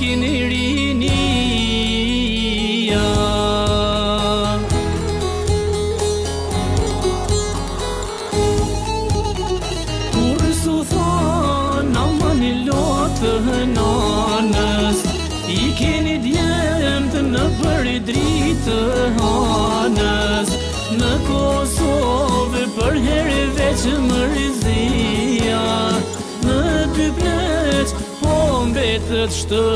keni rinia. Kur su than amani lotë nanës, I keni djemët në për dritë hanës. Në Kosovë për herë veç mërzia, në dy pleq po mbetët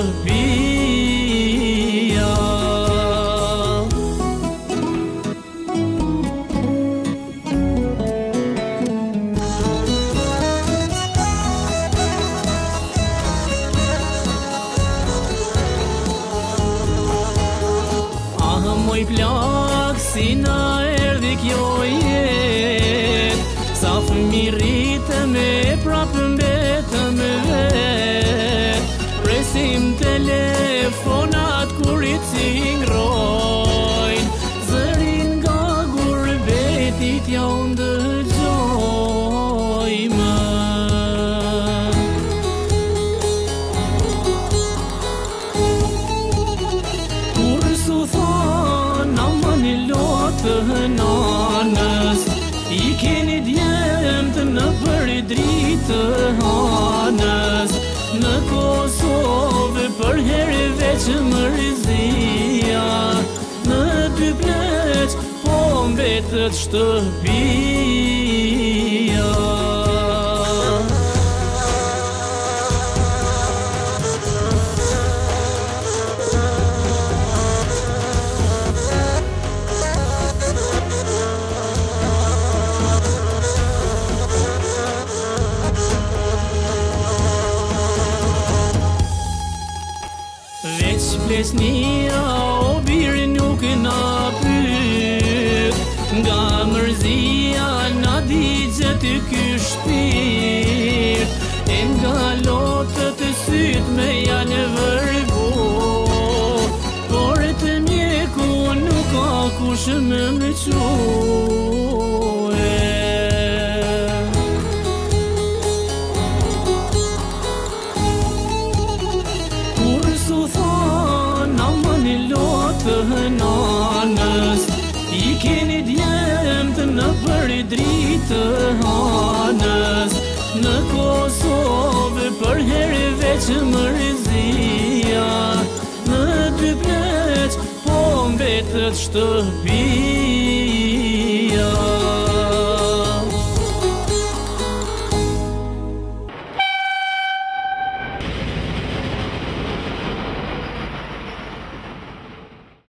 shtëpia. Moj plak si na erdhi kjo jet, sa fëmi rritëm e prapë mbetëm vet. Presim telefonat kur I cingrojnë, zërin nga gurbetit ja ndëgjojmë. Kur su lotë nanës, I keni djemët në për dritë hanës. Në Kosovë për herë veç mërzia, në dy pleq po mbetët shtëpia. Veç plesnia o birë nuk na pyet, nga mërzia na digjet ky shpirt. E nga lotët syt me janë vërgo, por të mjeku nuk ka kush me më qoe. Lotë nanës, I keni djemët në për dritë hanës. Në Kosovë për herë veç mërzia, në dy pleq po mbetët shtëpia.